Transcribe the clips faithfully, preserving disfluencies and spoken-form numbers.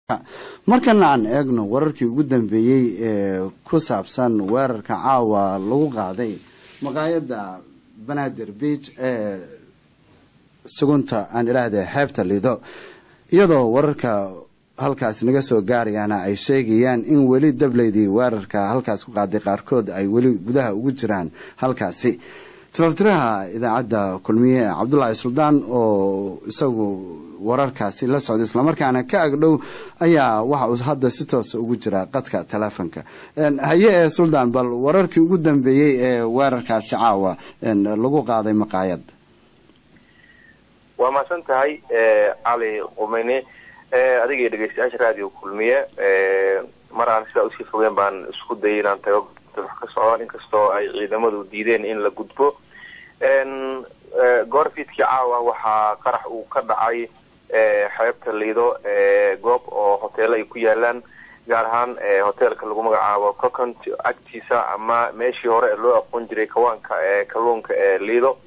markana aan eegno wararkii ugu dambeeyay ee ku saabsan weerarka caawa lagu qaaday maqaayada Banaadir Beach ee sugunta aan ilaahday xeebta lido iyadoo wararka halkaas naga soo gaarayana ay sheegayaan in weli dableydii weerarka halkaas ku qaaday qaarkood ay weli gudaha ugu jiraan halkaasi tafatiraha idaacada kulmiye Cabdullaahi Suldaan oo isagu wararkaasi la socday isla markaana ka agdhow ayaa waxa uu hadda si toos ugu jira qadka telefoonka een haye ee Suldaan bal wararkii ugu dambeeyay ee weerarkaasi caawa een lagu qaaday maqaayad waa ma santahay ee Ali Qumeyne ee adiga dhageystayaasha radio kulmiye ee maraan sida u sii fogeen baan isku dayay inaan tago wax ka socdo in kastoo ay ciidamadu diideen in la gudbo een goorfiidkii caawa waxa qarax uu ka dhacay ee xeebta lido ee goob oo hotel ay ku yaalaan gaar ahaan ee hotelka lagu magacaabo Coconut agtiisa ama meeshii hore loo aqoon jiray kawaanka ee kalluunka ee lido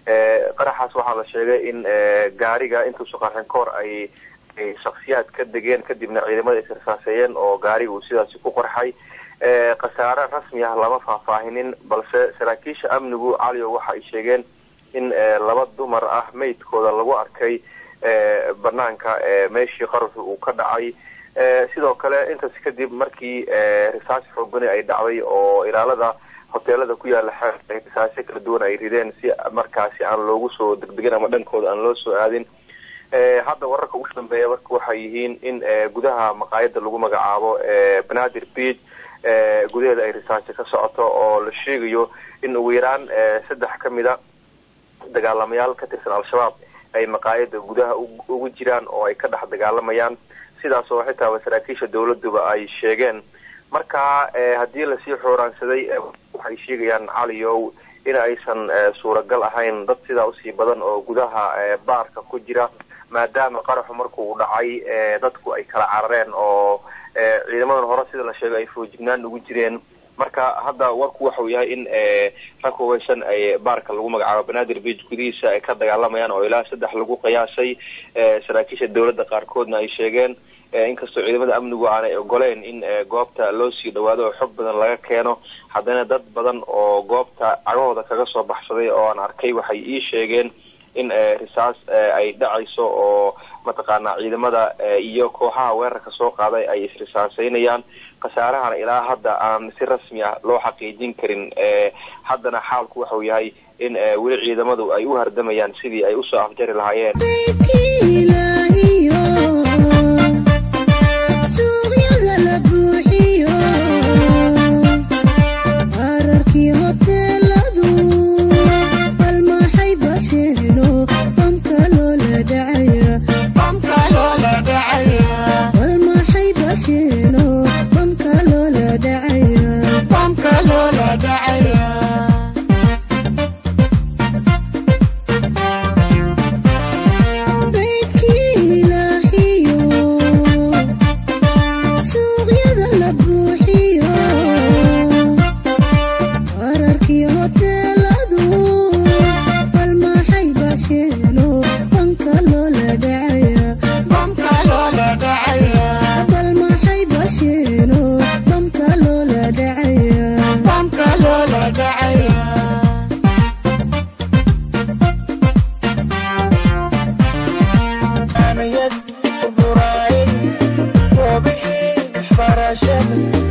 ee qaraxaas waxa la sheegay in gaariga intuu soo qarxin koor ay shakhsiyaad ka degeen kadibna ciidamada isirsaasayeen oo gaarigu uu sidaas ku qorxay ee qasaare rasmi ah lama faahfaahinin balse saraakiisha amnigu caliyo waxa ay sheegeen in laba dumar ah meydkooda lagu arkay ee banaanka ee meeshii qarxu uu ka dhacay ee sidoo kale intaas kadib markii ee risaas xooggan ay dhacday oo ilaalada hoteelada ku yaala xeebta risaas kala duwan ay rideen si markaasi aan loogu soo degdegin ama dhankooda aan loo soo aadin ee hadda wararka ugu dambeeya marka waxa yihiin in gudaha maqaayada lagu magacaabo ee Banaadir Beach ee gudaheeda ay risaas ka socoto oo la sheegayo in ugu yaraan saddex kamida dagaalamayaal ka tirsan al-shabaab ay maqaayada gudaha ugu jiraan oo ay ka dhex dagaalamayaan sidaas oo xitaa wasaaradkiisa dawladduba ay sheegeen marka hadii la sii xooraansaday waxay sheegayaan caliyow in aysan suuragal ahayn dad sida u sii badan oo gudaha baarka ku jira maadaama qaraxu markuu dhacay dadku ay kala carareen oo ciidamadan hore sida la sheegay ay foojignaan ugu jireen marka hadda warku waxa uu yahay in rag weysan ay baarka lagu magacaabo Banaadir Beach gudihiisa ay ka dagaalamayaan oo ilaa saddex lagu qiyaasay saraakiisha dawladda qaarkoodna ay sheegeen inkastoo ciidamada amnigu aanay ogoleen in goobta loo sii dhawaado oo xog badan laga keeno haddana dad badan oo goobta cagahooda kaga soo baxsaday oo aan arkay waxay ii sheegeen in risaas ay dhacayso oo mataqaana ciidamada iyo kooxaha weerarka soo qaaday ay isrisaasaynayaan qasaaraha ilaa hadda aan si rasmi ah loo xaqiijin karin ee haddana xaalku waxa uu yahay in weli ciidamadu ay u hardamayaan sidii ay u soo afjari lahaayeen برايد وبحي فراشد